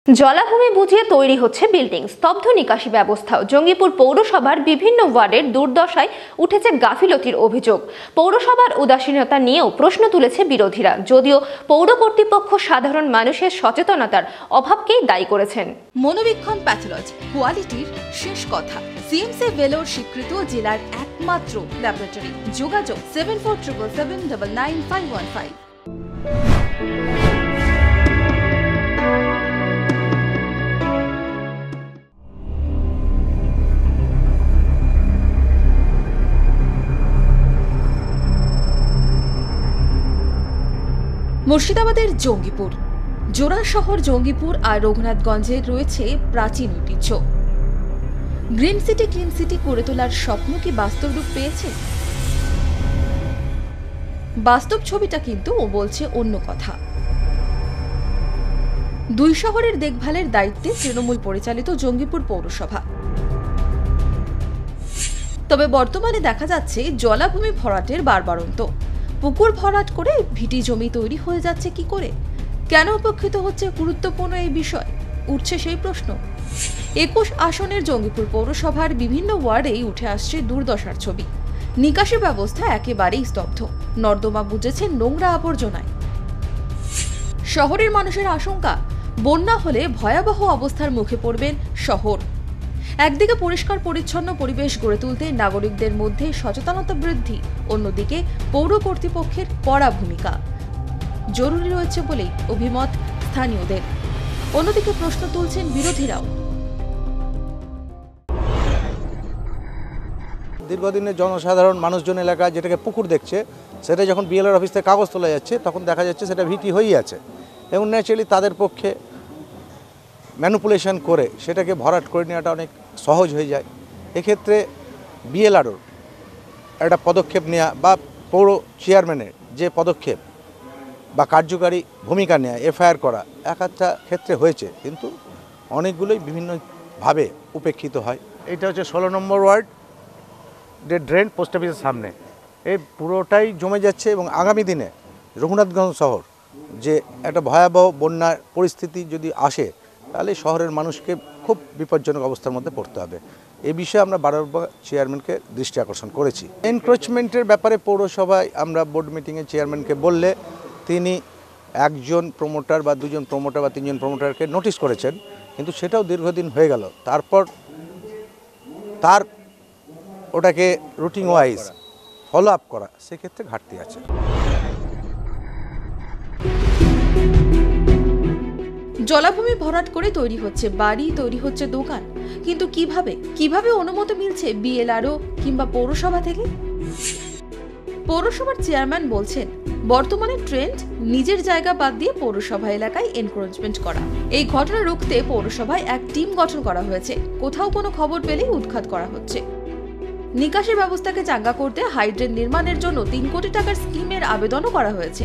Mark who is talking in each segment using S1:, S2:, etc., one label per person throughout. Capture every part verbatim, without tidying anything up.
S1: জলাভূমি বুঝিয়ে তৈরি হচ্ছে বিল্ডিং, স্তব্ধ নিকাশি ব্যবস্থাও। জঙ্গিপুর পৌরসভার বিভিন্ন ওয়ার্ডের দুর্দশায় উঠেছে গাফিলতির অভিযোগ। পৌরসভার উদাসীনতা নিয়েও প্রশ্ন তুলেছে বিরোধীরা, যদিও পৌর কর্তৃপক্ষ সাধারণ মানুষের সচেতনতার অভাবকেই দায়ী করেছেন।
S2: মনোবীক্ষণ প্যাথোলজি, কোয়ালিটির শেষ কথা। সিএমসি ভেলোর স্বীকৃত জেলার একমাত্র ল্যাবরেটরি। যোগাযোগ seven four triple seven double nine five one five. মুর্শিদাবাদের জঙ্গিপুর, জোড়া শহর জঙ্গিপুর আর রঘুনাথগঞ্জের রয়েছে প্রাচীন ঐতিহ্য। গ্রিন সিটি ক্লিন সিটি করে তোলার স্বপ্ন কি বাস্তব রূপ পেয়েছে? বাস্তব ছবিটা কিন্তু ও বলছে অন্য কথা। দুই শহরের দেখভালের দায়িত্বে তৃণমূল পরিচালিত জঙ্গিপুর পৌরসভা। তবে বর্তমানে দেখা যাচ্ছে জলাভূমি ভরাটের বারবারন্ত। পুকুর ভরাট করে ভিটি জমি তৈরি হয়ে যাচ্ছে কি করে? কেন উপেক্ষিত হচ্ছে গুরুত্বপূর্ণ এই বিষয়? উঠছে সেই প্রশ্ন। একুশ আসনের জঙ্গিপুর পৌরসভার বিভিন্ন ওয়ার্ডেই উঠে আসছে দুর্দশার ছবি। নিকাশি ব্যবস্থা একেবারেই স্তব্ধ, নর্দমা বুঝেছে নোংরা আবর্জনায়। শহরের মানুষের আশঙ্কা, বন্যা হলে ভয়াবহ অবস্থার মুখে পড়বেন শহর। একদিকে পরিষ্কার পরিচ্ছন্ন পরিবেশ গড়ে তুলতে নাগরিকদের মধ্যে সচেতনতা বৃদ্ধি, অন্যদিকে পৌর কর্তৃপক্ষের কড়া ভূমিকা জরুরি রয়েছে বলেই অভিমত স্থানীয়দের। অন্যদিকে প্রশ্ন তুলছেন বিরোধীরাও।
S3: দীর্ঘদিনের জনসাধারণ মানুষজন এলাকায় যেটাকে পুকুর দেখছে, সেটা যখন বিএলআর অফিস থেকে কাগজ তোলা যাচ্ছে তখন দেখা যাচ্ছে সেটা ভিটি হয়েই আছে, এবং ন্যাচারালি তাদের পক্ষে ম্যানুপুলেশন করে সেটাকে ভরাট করে নেওয়াটা অনেক সহজ হয়ে যায়। এক্ষেত্রে বিএলআরও একটা পদক্ষেপ নেওয়া বা পৌর চেয়ারম্যানের যে পদক্ষেপ বা কার্যকারী ভূমিকা নেওয়া, এফআইআর করা এক একটা ক্ষেত্রে হয়েছে, কিন্তু অনেকগুলোই বিভিন্নভাবে উপেক্ষিত হয়। এটা হচ্ছে ষোলো নম্বর ওয়ার্ড যে ড্রেন পোস্ট অফিসের সামনে, এই পুরোটাই জমে যাচ্ছে এবং আগামী দিনে রঘুনাথগঞ্জ শহর যে একটা ভয়াবহ বন্যার পরিস্থিতি যদি আসে তাহলে শহরের মানুষকে খুব বিপজ্জনক অবস্থার মধ্যে পড়তে হবে। এই বিষয়ে আমরা বারবার চেয়ারম্যানকে দৃষ্টি আকর্ষণ করেছি। এনক্রোচমেন্টের ব্যাপারে পৌরসভায় আমরা বোর্ড মিটিংয়ে চেয়ারম্যানকে বললে তিনি একজন প্রমোটার বা দুজন প্রমোটার বা তিনজন প্রমোটারকে নোটিশ করেছেন, কিন্তু সেটাও দীর্ঘদিন হয়ে গেল। তারপর তার ওটাকে রুটিন ওয়াইজ ফলো আপ করা, সেক্ষেত্রে ঘাটতি আছে।
S2: জলাভূমি ভরাট করে তৈরি হচ্ছে বাড়ি, তৈরি হচ্ছে দোকান, কিন্তু কিভাবে কিভাবে অনুমতি মিলছে বিএলআরও কিংবা পৌরসভা থেকে? পৌরসভার চেয়ারম্যান বলছেন, বর্তমানে ট্রেন্ড নিজের জায়গা বাদ দিয়ে পৌরসভা এলাকায় এনক্রোচমেন্ট করা। এই ঘটনা রুখতে পৌরসভায় এক টিম গঠন করা হয়েছে। কোথাও কোনো খবর পেলেই উৎখাত করা হচ্ছে। নিকাশি ব্যবস্থাকে চাঙ্গা করতে হাইড্রেন নির্মাণের জন্য তিন কোটি টাকার স্কিমের আবেদনও করা হয়েছে।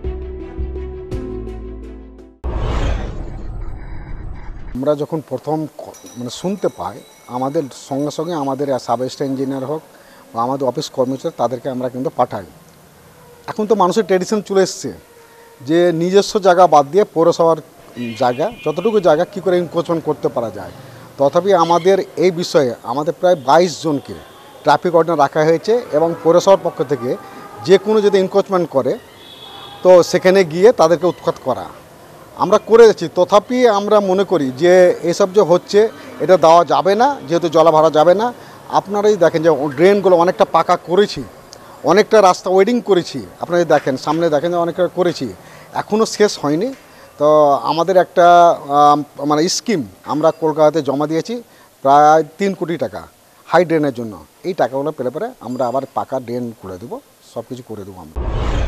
S4: আমরা যখন প্রথম মানে শুনতে পাই, আমাদের সঙ্গে সঙ্গে আমাদের সাব ইঞ্জিনিয়ার হোক বা আমাদের অফিস কর্মচারী তাদেরকে আমরা কিন্তু পাঠাই। এখন তো মানুষের ট্রেডিশন চলে এসছে যে নিজস্ব জায়গা বাদ দিয়ে পৌরসভার জায়গা, যতটুকু জায়গা কী করে এনক্রোচমেন্ট করতে পারা যায়। তথাপি আমাদের এই বিষয়ে আমাদের প্রায় বাইশ জনকে ট্রাফিক অর্ডিন্যান্স রাখা হয়েছে, এবং পৌরসভার পক্ষ থেকে যে কোনো যদি এনক্রোচমেন্ট করে তো সেখানে গিয়ে তাদেরকে উৎখাত করা আমরা করে যাচ্ছি। তথাপি আমরা মনে করি যে এসব যে হচ্ছে এটা দেওয়া যাবে না, যেহেতু জলা ভরা যাবে না। আপনারাই দেখেন যে ড্রেনগুলো অনেকটা পাকা করেছি, অনেকটা রাস্তা ওয়েডিং করেছি, আপনারা দেখেন সামনে দেখেন যে অনেকটা করেছি, এখনও শেষ হয়নি। তো আমাদের একটা মানে স্কিম আমরা কলকাতাতে জমা দিয়েছি প্রায় তিন কোটি টাকা হাই ড্রেনের জন্য। এই টাকাগুলো পেলে পরে আমরা আবার পাকা ড্রেন করে দেবো, সব কিছু করে দেবো আমরা।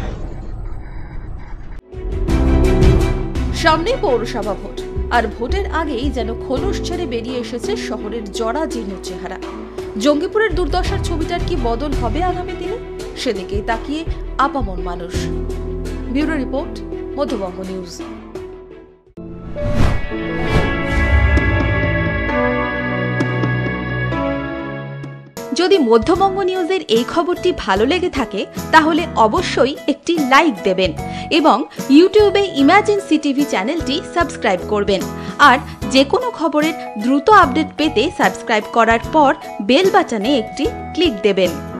S2: সামনেই পৌরসভা ভোট, আর ভোটের আগেই যেন খোলস ছেড়ে বেরিয়ে এসেছে শহরের জরা জীর্ণ চেহারা। জঙ্গিপুরের দুর্দশার ছবিটার কি বদল হবে আগামী দিনে? সেদিকেই তাকিয়ে আপামর মানুষ। Bureau report, Madhyabanga news.
S1: যদি
S2: যদি মধ্যবঙ্গ নিউজের এই খবরটি ভালো লেগে থাকে তাহলে অবশ্যই একটি লাইক দেবেন এবং ইউটিউবে ইমাজিন সিটিভি চ্যানেলটি সাবস্ক্রাইব করবেন। আর যে কোনো খবরের দ্রুত আপডেট পেতে সাবস্ক্রাইব করার পর বেল বাটনে একটি ক্লিক দেবেন।